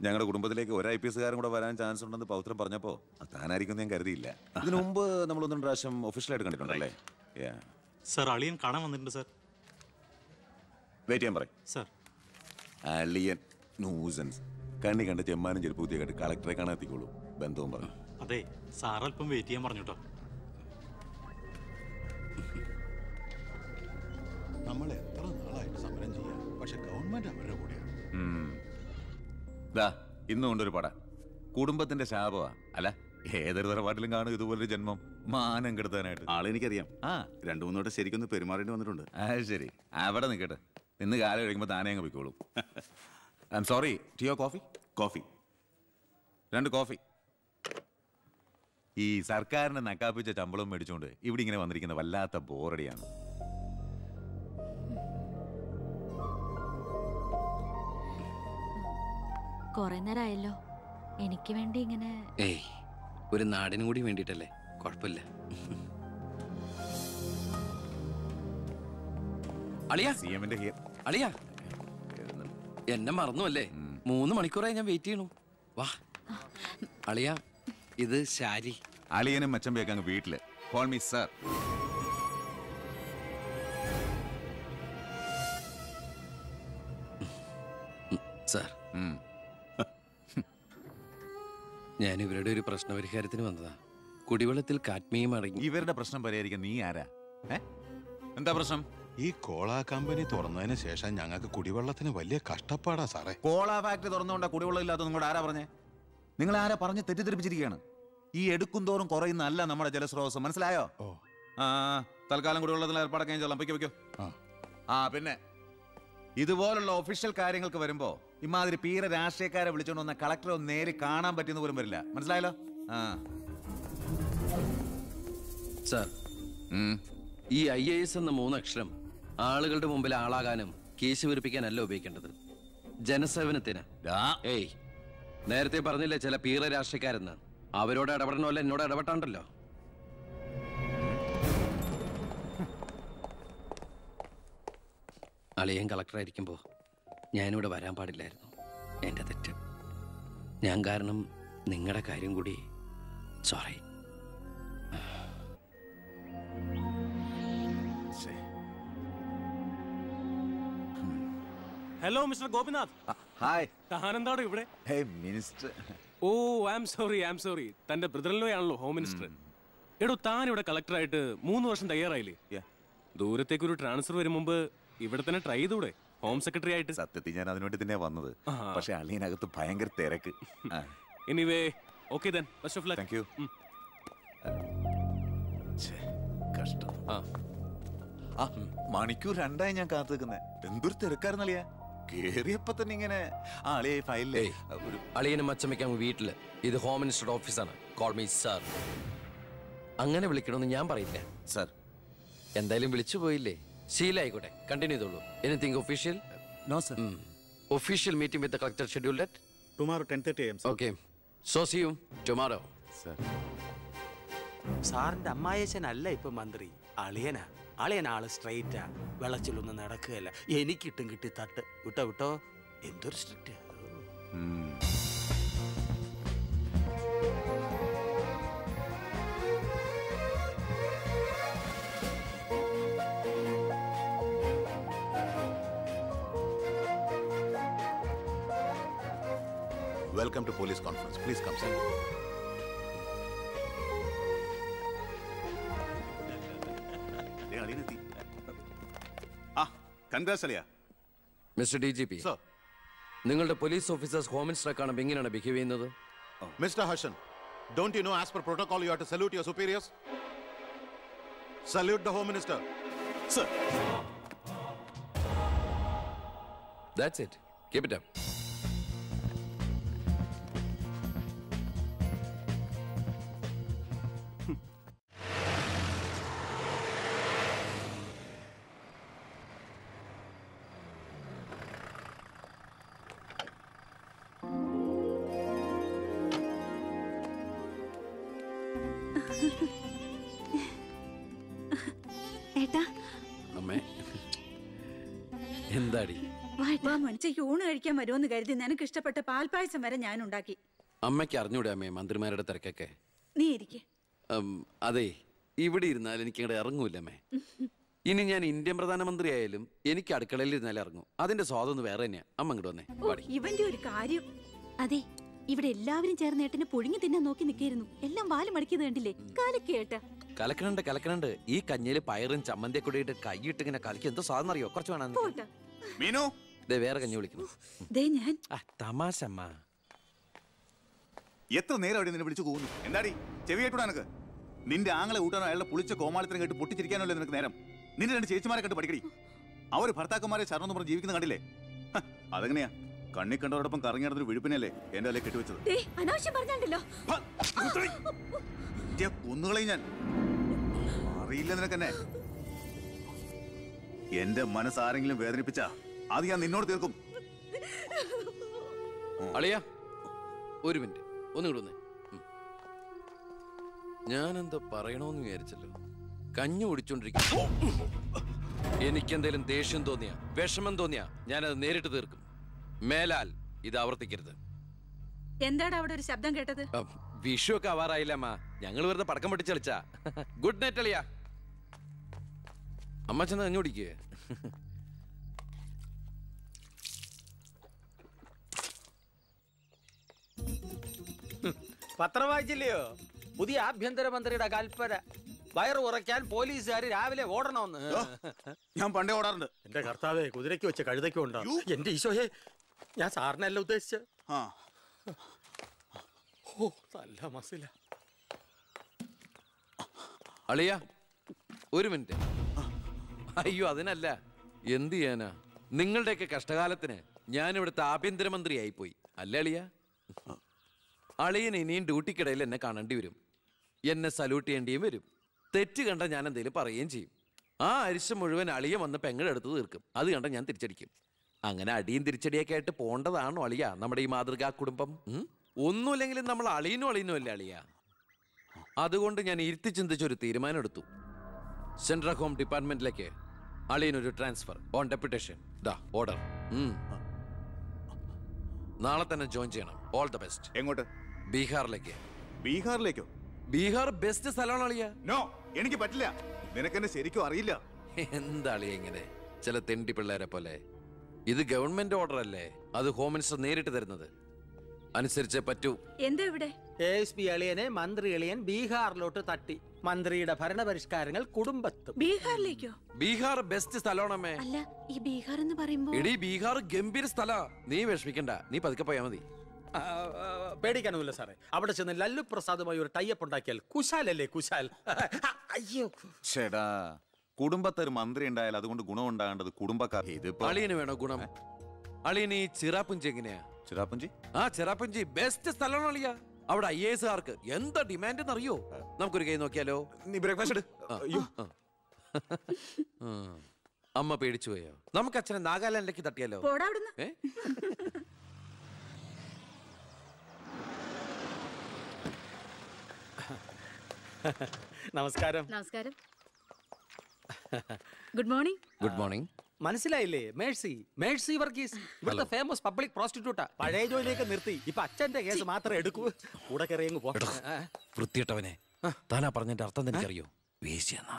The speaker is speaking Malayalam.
ഞങ്ങളുടെ കുടുംബത്തിലേക്ക് ഒരു IPS കാരൻ കൂടെ വരാൻ ചാൻസ് ഉണ്ടെന്ന് പൗത്രം പറഞ്ഞപ്പോൾ താനായിരിക്കും ഞാൻ കരുതിയില്ല. ഇതിനു മുമ്പ് നമ്മൾ ഒന്നും പ്രാവശ്യം ഒഫീഷ്യലായിട്ട് കണ്ടിട്ടുണ്ടല്ലേ? സർ, അളിയൻ കാണാൻ വന്നിട്ടുണ്ട് സർ. വെയിറ്റ് ചെയ്യാൻ പറയും സർ. അളിയൻ ന്യൂസൻസ് കണ്ണി കണ്ട ചെമ്മാനും ചെരുപ്പൂത്തിയെ കണ്ട് കളക്ടറെ കാണാൻ എത്തിക്കോളൂ. ബന്ധവും പറഞ്ഞു. അതെ, സാർ അല്പം വെയിറ്റ് ചെയ്യാൻ പറഞ്ഞു കേട്ടോ. നമ്മൾ എത്ര നാളായിട്ട് സമരം ചെയ്യാം, പക്ഷെ ഗവൺമെന്റ് അവരുടെ കൂടെയാണ്. ഇന്നും കൊണ്ടൊരു പട കുടുംബത്തിന്റെ ശാപമാ. അല്ല, ഏതൊരു തറവാട്ടിലും കാണും ഇതുപോലൊരു ജന്മം മാനം കെടുത്താനായിട്ട്. ആളെനിക്കറിയാം. 2-3 വട്ടം ശരിക്കൊന്ന് പെരുമാറേണ്ടി വന്നിട്ടുണ്ട്. ശരി, അവിടെ നിൽക്കട്ടെ. ഇന്ന് കാലം കഴിയുമ്പോൾ താനേ അങ്ങ് പോയിക്കോളൂ. I am sorry. ടീയോ കോഫി? Coffee 2 coffee. ഈ സർക്കാരിനെ നക്കാപ്പിച്ച ശമ്പളം മേടിച്ചുകൊണ്ട് ഇവിടെ ഇങ്ങനെ വന്നിരിക്കുന്ന വല്ലാത്ത ബോറടിയാണ്. കുറെ നേരമായല്ലോ. എനിക്ക് വേണ്ടി ഇങ്ങനെ ഒരു നാടിനും കൂടി വേണ്ടിട്ടല്ലേ? കുഴപ്പമില്ല. അളിയാ, എന്നെ മറന്നു അല്ലേ? 3 മണിക്കൂറായി ഞാൻ വെയിറ്റ് ചെയ്യണു. വാ അളിയാ, ഇത് ശാരി. അളിയനും മച്ചമ്പയൊക്കെ അങ്ങ് വീട്ടില്. Call me sir. സാർ, ഞാൻ ഇവരുടെ ഒരു പ്രശ്നപരിഹാരത്തിന് വന്നതാ. കുടിവെള്ളത്തിൽ കാഡ്മിയം അടങ്ങി. ഇവരുടെ പ്രശ്നം പരിഹരിക്കാൻ നീ ആരാ? എന്താ പ്രശ്നം? ഈ കോള കമ്പനി തുറന്നതിന് ശേഷം ഞങ്ങൾക്ക് കുടിവെള്ളത്തിന് വലിയ കഷ്ടപ്പാടാ സാറേ. കോള ഫാക്ടറി തുറന്നുകൊണ്ടാ കുടിവെള്ളം ഇല്ലാത്ത നിങ്ങളോട് ആരാ പറഞ്ഞേ? നിങ്ങൾ ആരാ പറഞ്ഞ് തെറ്റിദ്ധരിപ്പിച്ചിരിക്കുകയാണ്. ഈ എടുക്കും തോറും കുറയുന്ന അല്ല നമ്മുടെ ജലസ്രോതസ്. മനസ്സിലായോ? തൽക്കാലം കുടിവെള്ളത്തിൽ ഏർപ്പാടൊക്കെ ഞാൻ വെക്കോ. പിന്നെ ഇതുപോലുള്ള ഒഫീഷ്യൽ കാര്യങ്ങൾക്ക് വരുമ്പോ ഇമാതിരി പീര രാഷ്ട്രീയക്കാരെ വിളിച്ചോണ്ട് വന്ന കളക്ടറെ ഒന്ന് നേരി കാണാൻ പറ്റിയെന്ന് പോലും വരില്ല. മനസ്സിലായല്ലോ? സാർ, ഈ IAS എന്ന 3 അക്ഷരം ആളുകളുടെ മുമ്പിൽ ആളാകാനും കേസ് വിരിപ്പിക്കാനല്ല ഉപയോഗിക്കേണ്ടത്. ജനസേവനത്തിന്. നേരത്തെ പറഞ്ഞില്ലേ ചില പീറ രാഷ്ട്രീയക്കാരെന്ന്? അവരോട് ഇടപെടണമല്ല, എന്നോട് ഇടപെട്ടാണ്ടല്ലോ. അളിയൻ കളക്ടറായിരിക്കുമ്പോൾ ഞാനിവിടെ വരാൻ പാടില്ലായിരുന്നു. എൻ്റെ തെറ്റ്. ഞാൻ കാരണം നിങ്ങളുടെ കാര്യം കൂടി. Sorry. Hello mister Gopinath. Hi. താനെന്താണോ ഇവിടെ? Minister. Oh, I am sorry. തന്റെ ബ്രദറിലോ ആണല്ലോ ഹോം മിനിസ്റ്റർ. എടോ, താൻ ഇവിടെ കളക്ടറായിട്ട് 3 വർഷം തയ്യാറായില്ലേ? ദൂരത്തേക്ക് ഒരു ട്രാൻസ്ഫർ വരും മുമ്പ് ഇവിടെ തന്നെ ട്രൈ ചെയ്തൂടെ ഹോം സെക്രട്ടറി ആയിട്ട്? സത്യത്തിൽ ഞാൻ അതിനുവേണ്ടി തന്നെ വന്നത്. പക്ഷെ അളിയനകത്ത് ഭയങ്കര തിരക്ക്. Anyway, okay then, best of luck. Thank you. കഷ്ടം. മണിക്കൂർ 2 ഞാൻ കാത്തു നിൽക്കുന്നത്. എന്തൊരു തിരക്കായിരുന്നളിയാ. കേറിയപ്പോ തന്നെ ഇങ്ങനെ ഫയലിലേ. അളിയനും അച്ചമ്മയ്ക്കും വീട്ടില്. ഇത് ഹോം മിനിസ്റ്ററുടെ ഓഫീസാണ്. Call me sir. അങ്ങനെ വിളിക്കണമെന്ന് ഞാൻ പറയില്ല സർ. എന്തായാലും വിളിച്ചു പോയില്ലേ, ശീലായിക്കോട്ടെ. കണ്ടിന്യൂ ചെയ്തോളൂ. Anything official? No sir. Official meeting with the collector scheduled at tomorrow 10:30 AM. Okay, so see you tomorrow. Sir, സാറിന്റെ അമ്മായച്ചനല്ല ഇപ്പൊ മന്ത്രി, അളിയനാ. അളിയനാള് സ്ട്രെയിറ്റാ, വെള്ളച്ചിലൊന്നും നടക്കുകയല്ല. എനിക്കിട്ടും കിട്ടി തട്ട്. വിട്ടോ എന്തൊരു strict. Welcome to police conference. Please come, sir. Congrats, Aliya. Mr. DGP. Sir. നിങ്ങളുടെ പോലീസ് ഓഫീസേഴ്സ് ഹോം മിനിസ്റ്ററെ കാണുമ്പോൾ എങ്ങനെയാണ് ബിഹേവ് ചെയ്യുന്നത്? Mr. Harshan, don't you know as per protocol you have to salute your superiors? Salute the Home Minister. Sir. That's it. Keep it up. ഏട്ടാ, അമ്മേ, എന്താടി ഉച്ചയ്ക്ക് ഊണ് കഴിക്കാൻ വരുമെന്ന് കരുതി നിനക്ക് ഇഷ്ടപ്പെട്ട പാൽപ്പായസം വരെ ഞാൻ ഉണ്ടാക്കി. അമ്മയ്ക്ക് അറിഞ്ഞൂടെ അമ്മേ മന്ത്രിമാരുടെ തിരക്കൊക്കെ? നീ ഇരിക്കെ. അതെ, ഇവിടെ ഇരുന്നാൽ എനിക്ക് ഇങ്ങോട്ട് ഇറങ്ങൂല്ലമ്മേ. ഇനി ഞാൻ ഇന്ത്യൻ പ്രധാനമന്ത്രി ആയാലും എനിക്ക് അടുക്കളയിൽ ഇരുന്നാലും ഇറങ്ങും. അതിന്റെ സ്വാദം വേറെ തന്നെയാ. അമ്മ ഇങ്ങോട്ട് വന്നേ. ഇവന്റെ ഒരു കാര്യം. അതെ, ഇവിടെ എല്ലാവരും ചേർന്ന് ഏട്ടനെ പുഴുങ്ങി തിന്നാൻ നോക്കി നിൽക്കായിരുന്നു. എല്ലാം വാല് മടക്കിയത് കണ്ടില്ലേ? കാലക്കേട്ട കലക്കണുണ്ട്. ഈ കഞ്ഞില് പയറും ചമ്മന്തിയെ കൂടിയിട്ട് കൈയിട്ട് ഇങ്ങനെ കലക്കി എന്തോ സാധനം അറിയോ? കുറച്ച് വേണം. വേറെ കഞ്ഞി വിളിക്കുന്നു. തമാശ അമ്മ. എത്ര നേരം അവിടെ നിന്നെ വിളിച്ചു പോകുന്നു? എന്താടി ചെവി കേട്ടൂടാ നിനക്ക്? നിന്റെ ആങ്ങളെ കൂട്ടാനോ അയാളുടെ പുളിച്ച കോമാളിത്തരം കേട്ട് പൊട്ടിച്ചിരിക്കാനല്ലേ നിനക്ക് നേരം? നിന്റെ രണ്ട് ചേച്ചിമാരെ കണ്ട് പഠിക്കടി. അവര് ഭർത്താക്കന്മാരെ ശരണം പറഞ്ഞ് ജീവിക്കുന്ന കണ്ടില്ലേ? അതെങ്ങനെയാ? കണ്ണി കണ്ടവരോടൊപ്പം കറങ്ങി നടന്നൊരു വിഴുപ്പിനല്ലേ എന്റെ അല്ലേ കെട്ടിവെച്ചത്? കുന്നുകളെയും ഞാൻ അറിയില്ല നിനക്കെന്നെ. എന്റെ മനസ്സാരെങ്കിലും വേദനിപ്പിച്ചാ അത് ഞാൻ നിന്നോട് തീർക്കും. അളിയ ഒരു മിനിറ്റ് ഒന്ന് കിടന്നേ. ഞാനെന്തോ പറയണോന്ന് വിചാരിച്ചല്ലോ. കഞ്ഞി കുടിച്ചോണ്ടിരിക്കും. എനിക്കെന്തേലും ദേഷ്യം തോന്നിയാ വിഷമം തോന്നിയാ ഞാനത് നേരിട്ട് തീർക്കും. മേലാൽ ഇത് ആവർത്തിക്കരുത്. എന്താണ് അവിടെ ഒരു ശബ്ദം കേട്ടത്? വിഷു ഒക്കെ ആവാറായില്ല അമ്മ. ഞങ്ങൾ വെറുതെ പടക്കം പൊട്ടിച്ച് കളിച്ചാ. ഗുഡ് നൈറ്റ് അളിയ. അമ്മ ചെന്ന് കഞ്ഞി കുടിക്കേ. പത്രം വായിച്ചില്ലയോ? പുതിയ ആഭ്യന്തരമന്ത്രിയുടെ കൽപ്പന. വയറ് കുറയ്ക്കാൻ പോലീസുകാർ രാവിലെ ഓടണമെന്ന്. ഞാൻ പണ്ടേ ഓടാറുണ്ട്. എന്റെ കർത്താവേ, കുതിരയ്ക്ക് വെച്ച കഴുതയ്ക്കും ഉണ്ടോ? എന്റെ ഈശോയെ, ഞാൻ സാറിനല്ല ഉദ്ദേശിച്ച. ഓ നല്ല മസില. അളിയ ഒരു മിനിറ്റ്. അയ്യോ അതിനല്ല. എന്ത് ചെയ്യാനാ? നിങ്ങളുടെയൊക്കെ കഷ്ടകാലത്തിന് ഞാൻ ഇവിടുത്തെ ആഭ്യന്തരമന്ത്രി ആയിപ്പോയി അല്ലേ അളിയ? അളിയൻ ഇനിയും ഡ്യൂട്ടിക്കിടയിൽ എന്നെ കാണേണ്ടി വരും. എന്നെ സല്യൂട്ട് ചെയ്യേണ്ടിയും വരും. തെറ്റ് കണ്ട ഞാൻ എന്തെങ്കിലും പറയുകയും ചെയ്യും. ആ അരിശം മുഴുവൻ അളിയ വന്ന് പെങ്ങളെടുത്ത് തീർക്കും. അത് കണ്ട ഞാൻ തിരിച്ചടിക്കും. അങ്ങനെ അടിയും തിരിച്ചടിയൊക്കെ ആയിട്ട് പോണ്ടതാണോ അളിയ നമ്മുടെ ഈ മാതൃകാ കുടുംബം? ഒന്നുമില്ലെങ്കിലും നമ്മൾ അളിയനും അല്ലേ അളിയ? അതുകൊണ്ട് ഞാൻ ഇരുത്തി ചിന്തിച്ചൊരു തീരുമാനം എടുത്തു. സെൻട്രൽ ഹോം ഡിപ്പാർട്ട്മെന്റിലേക്ക് അളിയനൊരു ട്രാൻസ്ഫർ ഓൺ ഡെപ്യൂട്ടേഷൻ. ദാ ഓർഡർ. നാളെ തന്നെ ജോയിൻ ചെയ്യണം. All the best. എങ്ങോട്ട്? ബീഹാറിലേക്ക്. ബീഹാറിലേക്കോ? ബീഹാർ ബെസ്റ്റ് സ്ഥലമാണ് അളിയ. നോ, എനിക്ക് പറ്റില്ല. നിനക്കെന്നെ ശരിക്കും അറിയില്ല. എന്താ അളിയ ഇങ്ങനെ ചില തെണ്ടി പിള്ളേരെ പോലെ? ഇത് ഗവൺമെന്റ് ഓർഡർ അല്ലേ? അത് ഹോം മിനിസ്റ്റർ നേരിട്ട് തരുന്നത്. അനുസരിച്ചേ പറ്റൂ. എന്താ ഇവിടെ? ASP അളിയനെ മന്ത്രി അളിയൻ ബീഹാറിലോട്ട് തട്ടി. മന്ത്രിയുടെ ഭരണപരിഷ്കാരങ്ങൾ കുടുംബത്തും. ബീഹാറിലേക്കോ? ബീഹാർ ബെസ്റ്റ് സ്ഥലമാണമ്മേ. അല്ല, ഈ ബീഹാർ എന്ന് പറയുമ്പോ എടി ബീഹാർ ഗംഭീര സ്ഥല. നീ വിഷമിക്കണ്ട, നീ പതുക്കെ പോയാ മതി. പേടിക്കാനൊന്നുമില്ല സാറേ. അവിടെ ചെന്ന് ലല്ലു പ്രസാദുമായി ഒരു ടൈപ്പ് ഉണ്ടാക്കിയാൽ കുശാലല്ലേ കുശാൽ. അയ്യോ ചേടാ, കുടുംബത്തൊരു മന്ത്രി ഉണ്ടായാൽ അതുകൊണ്ട് ഗുണം ഉണ്ടാകേണ്ടത് കുടുംബക്കാർ. അളിയന് വേണോ ഗുണം? അളിയന് ഈ ചിറാപ്പുഞ്ചി എങ്ങനെയാ? ചിറാപ്പുഞ്ചി? ആ ചിറാപ്പുഞ്ചി ബെസ്റ്റ് സ്ഥലമാണ് അളിയ. അവിടെ IAS കാർക്ക് എന്താ ഡിമാൻഡ് എന്നറിയോ? നമുക്കൊരു കൈ നോക്കിയാലോ? നീ ബ്രേക്ക്ഫാസ്റ്റ്. അമ്മ പേടിച്ചു പോയോ? നമുക്ക് അച്ഛനെ നാഗാലാൻഡിലേക്ക് തട്ടിയാലോ? നമസ്കാരം. നമസ്കാരം. Good morning. Good morning. മനസ്സിലായില്ലേ? മേഴ്സി വർഗീസ്, ഇവിടുത്തെ ഫേമസ് പബ്ലിക് പ്രോസ്റ്റിറ്റ്യൂട്ടാ. പഴയ ജോലിയൊക്കെ നിർത്തി ഇപ്പൊ അച്ഛന്റെ കേസ് മാത്രമേ എടുക്കൂ. കൂടെ കയറിയങ്ങ് പോ. വൃത്തിയിട്ടവനെ, താനാ പറഞ്ഞതിന്റെ അർത്ഥം എനിക്കറിയോ? വേശ്യ.